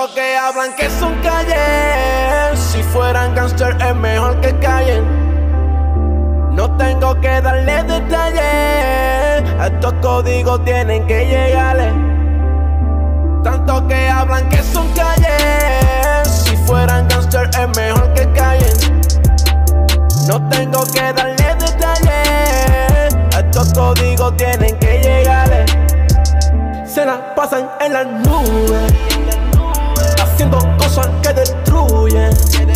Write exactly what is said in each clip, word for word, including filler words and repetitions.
Tanto que hablan que son calles, si fueran gangster es mejor que callen. No tengo que darle detalles, a estos códigos tienen que llegarle. Tanto que hablan que son calles, si fueran gangster es mejor que callen. No tengo que darle detalles, a estos códigos tienen que llegarle. Se la pasan en las nubes, haciendo cosas que destruyen.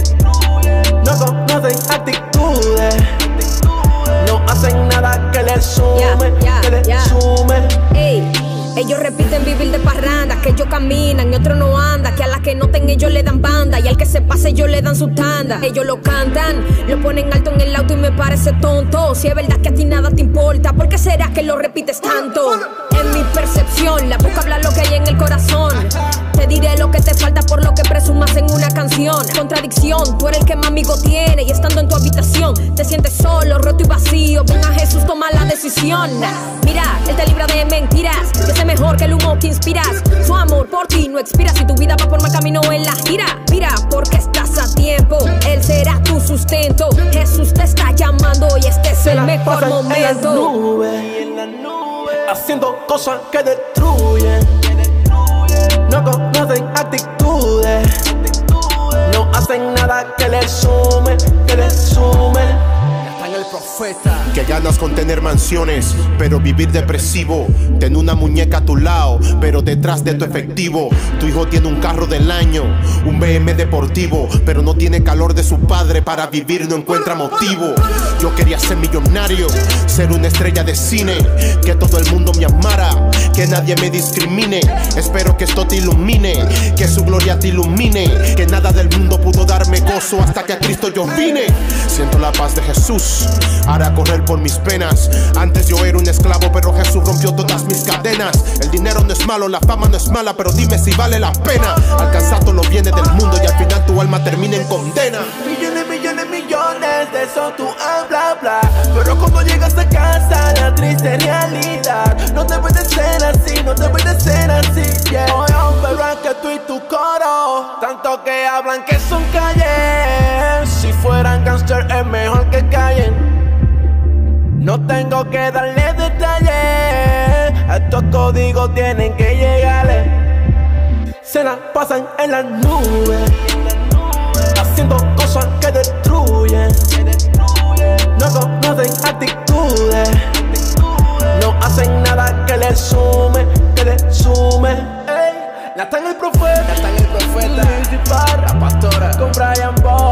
No conocen actitudes, no hacen nada que les sume, yeah, yeah, que les yeah. sume. Ey. Ellos repiten vivir de parranda, que ellos caminan y otros no andan, que a las que noten ellos le dan banda y al que se pase ellos le dan su tanda. Ellos lo cantan, lo ponen alto en el auto y me parece tonto. Si es verdad que a ti nada te importa, ¿por qué será que lo repites tanto? En mi percepción, la boca habla lo que hay en el corazón. Te diré lo que te falta por lo que presumas en una canción. Contradicción, tú eres el que más amigo tiene y estando en tu habitación te sientes solo, roto y vacío. Ven a Jesús, toma la decisión. Mira, Él te libra de mentiras, que sé mejor que el humo que inspiras. Su amor por ti no expira, si tu vida va por mal camino en la gira. Mira, porque estás a tiempo, Él será tu sustento. Jesús te está llamando y este es el mejor momento. En las nubes, en las nubes, haciendo cosas que destruyen. No conocen actitudes, no hacen nada que les sume, que les sume. Ya está en el profeta. Que ganas con tener mansiones, pero vivir depresivo. Ten una muñeca a tu lado, pero detrás de tu efectivo. Tu hijo tiene un carro del año, un B M deportivo, pero no tiene calor de su padre, para vivir no encuentra motivo. Yo quería ser millonario, ser una estrella de cine, que todo el mundo me amara, que nadie me discrimine. Espero que esto te ilumine, que su gloria te ilumine, que nada del mundo pudo darme gozo hasta que a Cristo yo vine. Siento la paz de Jesús, hará correr por mis penas. Antes yo era un esclavo, pero Jesús rompió todas mis cadenas. El dinero no es malo, la fama no es mala, pero dime si vale la pena alcanzar todos los bienes del mundo y al final tu alma termina en condena. Millones, millones, millones, de eso tú hablas, bla. Pero cuando llegas a casa, la triste realidad. No te puedes ser así, no te puedes ser así, yeah. Hoy pero es que tú y tu coro, tanto que hablan que son calles, si fueran gangster es mejor que callen. No tengo que darle detalles, a estos códigos tienen que llegarle. Se la pasan en las nubes, haciendo cosas que destruyen. No conocen actitudes, no hacen nada que les sume, que les sume. Ey, ya está en el profeta, ya está en el profeta, la pastora con Brian Boy.